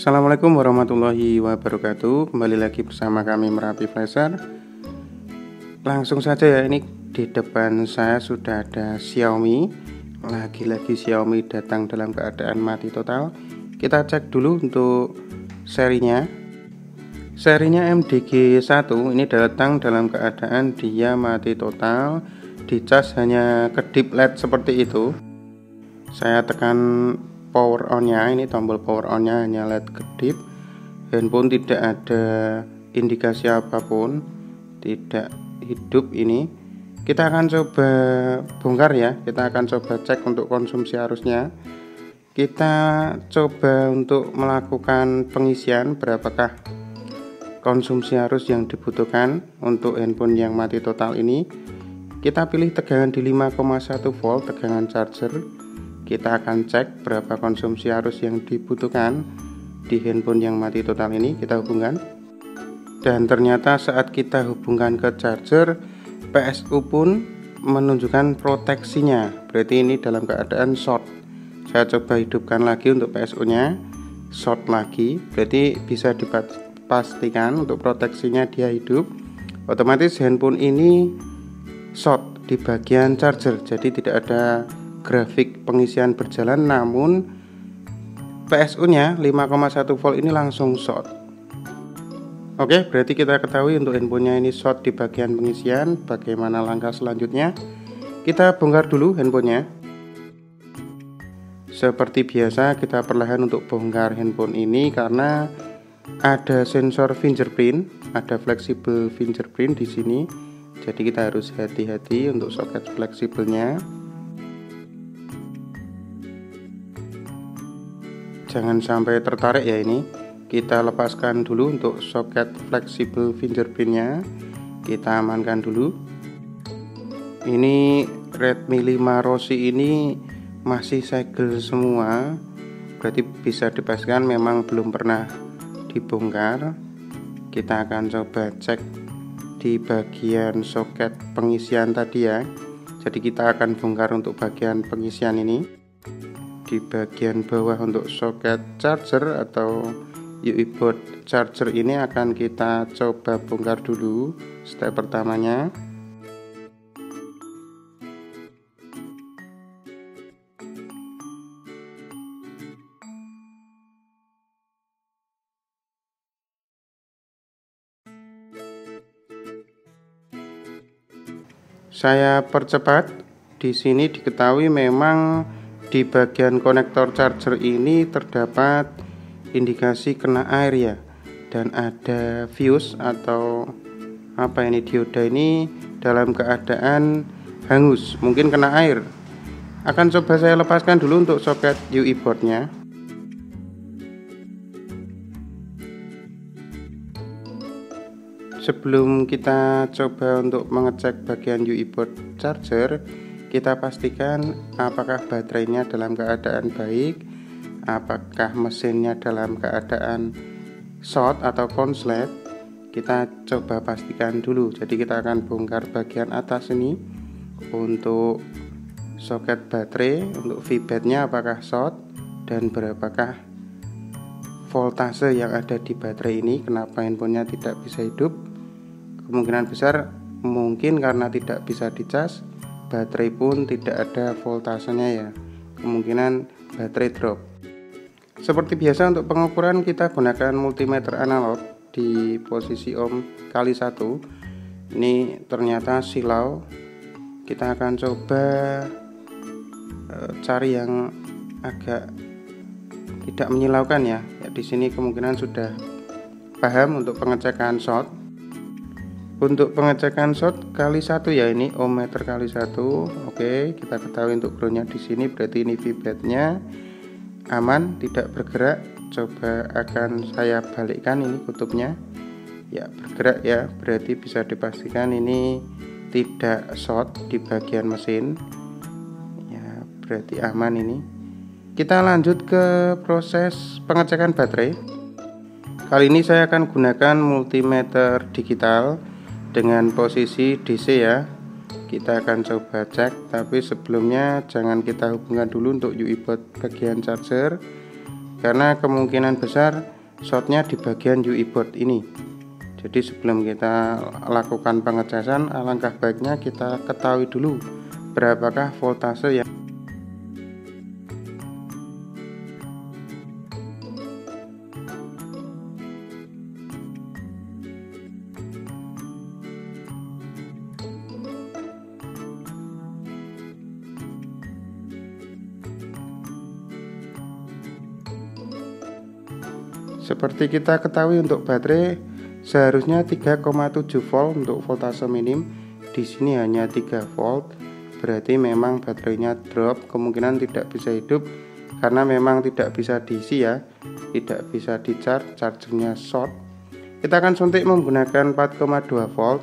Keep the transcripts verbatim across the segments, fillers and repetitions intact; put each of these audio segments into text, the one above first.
Assalamualaikum warahmatullahi wabarakatuh. Kembali lagi bersama kami Merapi Flasher. Langsung saja ya, ini di depan saya sudah ada Xiaomi. Lagi-lagi Xiaomi datang dalam keadaan mati total. Kita cek dulu untuk serinya. Serinya M D G satu ini datang dalam keadaan dia mati total. Dicas hanya kedip L E D seperti itu. Saya tekan power on nya, ini tombol power on nya hanya L E D kedip. Handphone tidak ada indikasi apapun, tidak hidup. Ini kita akan coba bongkar ya, kita akan coba cek untuk konsumsi arusnya. Kita coba untuk melakukan pengisian berapakah konsumsi arus yang dibutuhkan untuk handphone yang mati total ini. Kita pilih tegangan di lima koma satu volt tegangan charger. Kita akan cek berapa konsumsi arus yang dibutuhkan di handphone yang mati total ini. Kita hubungkan, dan ternyata saat kita hubungkan ke charger, P S U pun menunjukkan proteksinya, berarti ini dalam keadaan short. Saya coba hidupkan lagi untuk P S U nya, short lagi, berarti bisa dipastikan untuk proteksinya dia hidup. Otomatis handphone ini short di bagian charger, jadi tidak ada grafik pengisian berjalan, namun P S U nya lima koma satu volt ini langsung short. Oke, berarti kita ketahui untuk handphonenya ini short di bagian pengisian. Bagaimana langkah selanjutnya? Kita bongkar dulu handphonenya. Seperti biasa, kita perlahan untuk bongkar handphone ini karena ada sensor fingerprint, ada fleksibel fingerprint di sini. Jadi kita harus hati-hati untuk soket fleksibelnya. Jangan sampai tertarik ya ini. Kita lepaskan dulu untuk soket fleksibel fingerprintnya. Kita amankan dulu. Ini Redmi lima Rossi ini masih segel semua, berarti bisa dipastikan memang belum pernah dibongkar. Kita akan coba cek di bagian soket pengisian tadi ya. Jadi kita akan bongkar untuk bagian pengisian ini. Di bagian bawah untuk soket charger atau U E board charger ini akan kita coba bongkar dulu step pertamanya. Saya percepat. Di sini diketahui memang di bagian konektor charger ini terdapat indikasi kena air ya, dan ada fuse atau apa ini, dioda ini dalam keadaan hangus, mungkin kena air. Akan coba saya lepaskan dulu untuk soket U E boardnya. Sebelum kita coba untuk mengecek bagian U E board charger, kita pastikan apakah baterainya dalam keadaan baik, apakah mesinnya dalam keadaan short atau konslet. Kita coba pastikan dulu. Jadi kita akan bongkar bagian atas ini untuk soket baterai, untuk V-bed-nya apakah short dan berapakah voltase yang ada di baterai ini. Kenapa handphonenya tidak bisa hidup? Kemungkinan besar mungkin karena tidak bisa dicas, baterai pun tidak ada voltasenya ya, kemungkinan baterai drop. Seperti biasa untuk pengukuran kita gunakan multimeter analog di posisi ohm kali satu. Ini ternyata silau. Kita akan coba e, cari yang agak tidak menyilaukan ya. Ya, di sini kemungkinan sudah paham untuk pengecekan short. Untuk pengecekan short kali satu ya, ini ohmmeter kali satu. Oke, kita ketahui untuk groundnya di sini, berarti ini V-bed-nya aman, tidak bergerak. Coba akan saya balikkan ini kutubnya. Ya, bergerak ya, berarti bisa dipastikan ini tidak short di bagian mesin. Ya, berarti aman ini. Kita lanjut ke proses pengecekan baterai. Kali ini saya akan gunakan multimeter digital dengan posisi D C ya. Kita akan coba cek, tapi sebelumnya jangan kita hubungkan dulu untuk U E board bagian charger, karena kemungkinan besar shortnya di bagian U I board ini. Jadi sebelum kita lakukan pengecasan, alangkah baiknya kita ketahui dulu berapakah voltase yang seperti kita ketahui untuk baterai seharusnya tiga koma tujuh volt untuk voltase minim. Di sini hanya tiga volt. Berarti memang baterainya drop, kemungkinan tidak bisa hidup karena memang tidak bisa diisi ya. Tidak bisa di charge, chargernya short. Kita akan suntik menggunakan empat koma dua volt.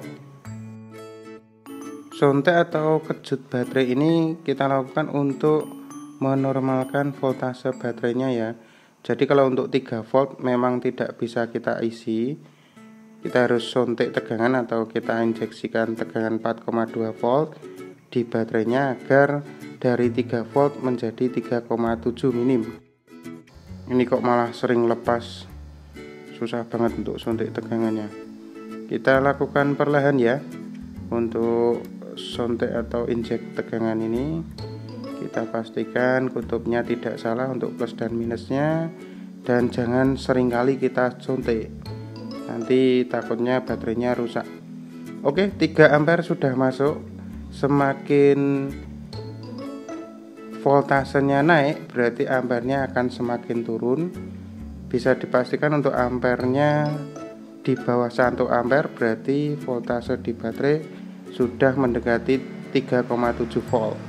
Suntik atau kejut baterai ini kita lakukan untuk menormalkan voltase baterainya ya. Jadi kalau untuk tiga volt memang tidak bisa kita isi, kita harus suntik tegangan atau kita injeksikan tegangan empat koma dua volt di baterainya agar dari tiga volt menjadi tiga koma tujuh minim. Ini kok malah sering lepas, susah banget untuk suntik tegangannya. Kita lakukan perlahan ya untuk suntik atau injek tegangan ini. Kita pastikan kutubnya tidak salah untuk plus dan minusnya, dan jangan seringkali kita suntik, nanti takutnya baterainya rusak. Oke, tiga ampere sudah masuk. Semakin voltasenya naik berarti ampernya akan semakin turun. Bisa dipastikan untuk ampernya di bawah satu ampere berarti voltase di baterai sudah mendekati tiga koma tujuh volt.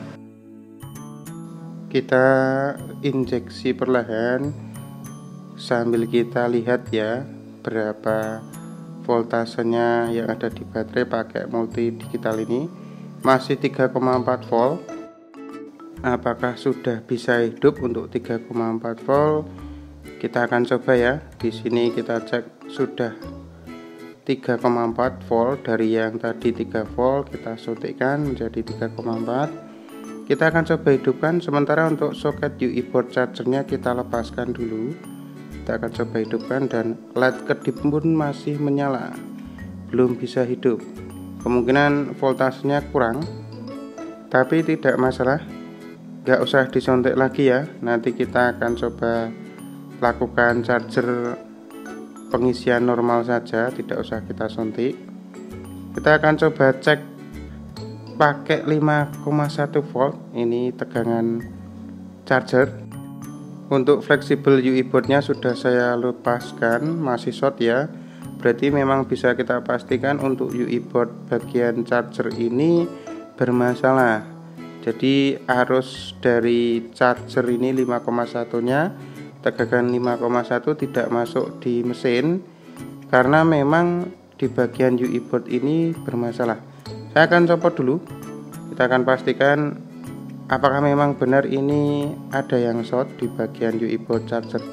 Kita injeksi perlahan sambil kita lihat ya berapa voltasenya yang ada di baterai pakai multi digital ini. Masih tiga koma empat volt. Apakah sudah bisa hidup untuk tiga koma empat volt? Kita akan coba ya. Di sini kita cek sudah tiga koma empat volt. Dari yang tadi tiga volt kita suntikkan menjadi tiga koma empat. Kita akan coba hidupkan. Sementara untuk soket U I board chargernya kita lepaskan dulu. Kita akan coba hidupkan dan led kedip pun masih menyala, belum bisa hidup. Kemungkinan voltasenya kurang, tapi tidak masalah, gak usah disuntik lagi ya. Nanti kita akan coba lakukan charger pengisian normal saja, tidak usah kita suntik. Kita akan coba cek pakai lima koma satu volt, ini tegangan charger. Untuk fleksibel U I boardnya sudah saya lepaskan, masih short ya. Berarti memang bisa kita pastikan untuk U I board bagian charger ini bermasalah. Jadi arus dari charger ini lima koma satu nya, tegangan lima koma satu tidak masuk di mesin karena memang di bagian U I board ini bermasalah. Saya akan copot dulu. Kita akan pastikan apakah memang benar ini ada yang short di bagian U I board charger.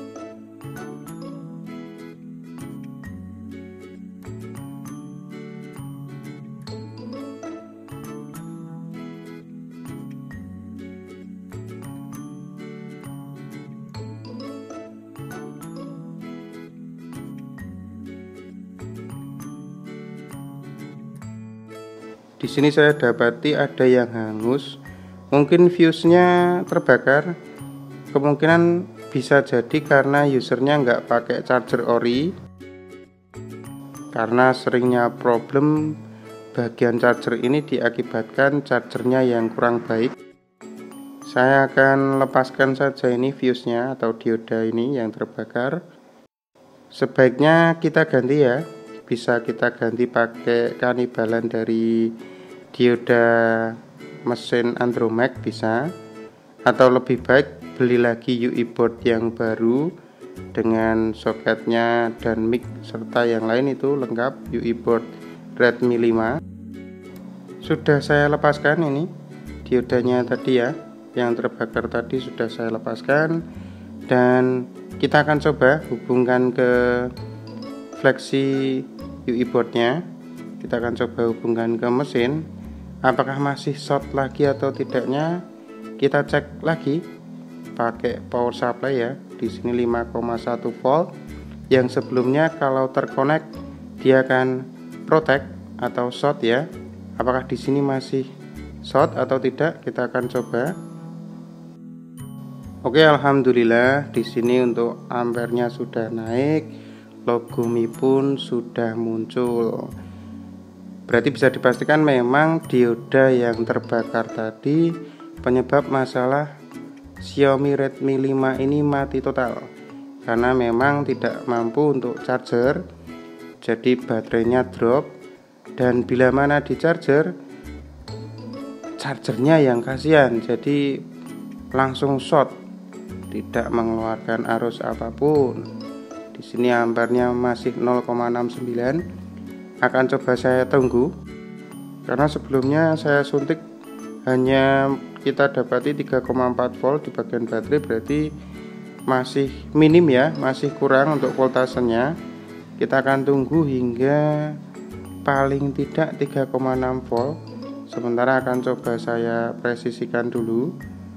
Di sini saya dapati ada yang hangus, mungkin fuse-nya terbakar. Kemungkinan bisa jadi karena usernya nggak pakai charger ori. Karena seringnya problem bagian charger ini diakibatkan chargernya yang kurang baik. Saya akan lepaskan saja ini fuse-nya atau dioda ini yang terbakar. Sebaiknya kita ganti ya. Bisa kita ganti pakai kanibalan dari dioda mesin Andromax bisa, atau lebih baik beli lagi U I board yang baru dengan soketnya dan mic serta yang lain itu lengkap, U I board Redmi lima. Sudah saya lepaskan ini diodanya tadi ya, yang terbakar tadi sudah saya lepaskan, dan kita akan coba hubungkan ke fleksi U I boardnya. Kita akan coba hubungkan ke mesin, apakah masih short lagi atau tidaknya. Kita cek lagi pakai power supply ya. Di sini lima koma satu volt, Yang sebelumnya kalau terkonek dia akan protect atau short ya. Apakah di sini masih short atau tidak? Kita akan coba. Oke, alhamdulillah di sini untuk ampernya sudah naik, logo Mi pun sudah muncul. Berarti bisa dipastikan memang dioda yang terbakar tadi penyebab masalah Xiaomi Redmi lima ini mati total, karena memang tidak mampu untuk charger, jadi baterainya drop. Dan bila mana di charger, chargernya yang kasihan, jadi langsung short, tidak mengeluarkan arus apapun. Di sini ampernya masih nol koma enam sembilan. Akan coba saya tunggu, karena sebelumnya saya suntik hanya kita dapati tiga koma empat volt di bagian baterai, berarti masih minim ya, masih kurang untuk voltasenya. Kita akan tunggu hingga paling tidak tiga koma enam volt. Sementara akan coba saya presisikan dulu.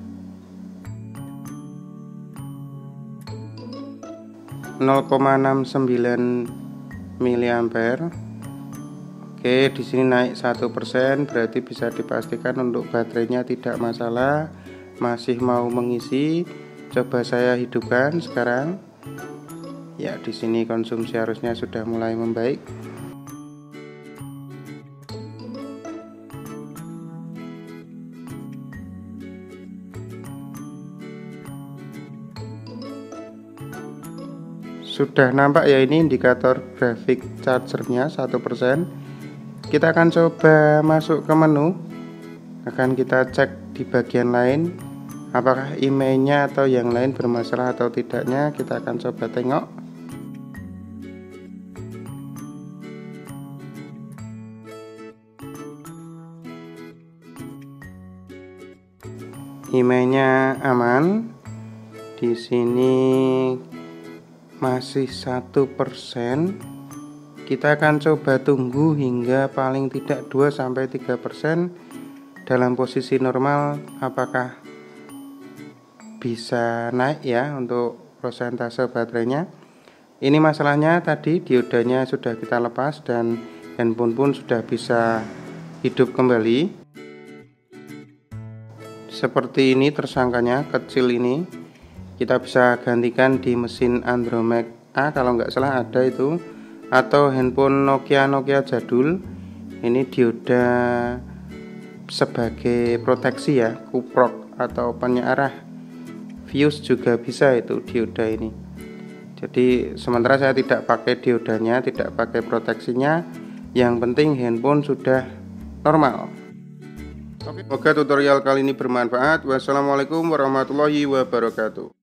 nol koma enam sembilan miliampere. Oke, di sini naik satu persen, berarti bisa dipastikan untuk baterainya tidak masalah, masih mau mengisi. Coba saya hidupkan sekarang. Ya, di sini konsumsi arusnya sudah mulai membaik. Sudah nampak ya, ini indikator grafik chargernya satu persen. Kita akan coba masuk ke menu, akan kita cek di bagian lain apakah emailnya atau yang lain bermasalah atau tidaknya. Kita akan coba tengok. Emailnya aman. Di sini masih satu persen. Kita akan coba tunggu hingga paling tidak dua sampai tiga persen dalam posisi normal, apakah bisa naik ya untuk persentase baterainya. Ini masalahnya tadi diodanya sudah kita lepas dan handphone pun sudah bisa hidup kembali. Seperti ini tersangkanya, kecil ini. Kita bisa gantikan di mesin Andromax A kalau nggak salah ada itu, atau handphone Nokia Nokia jadul. Ini dioda sebagai proteksi ya, kuprok atau penyearah fuse juga bisa itu dioda ini. Jadi sementara saya tidak pakai diodanya, tidak pakai proteksinya. Yang penting handphone sudah normal. Oke, semoga tutorial kali ini bermanfaat. Wassalamualaikum warahmatullahi wabarakatuh.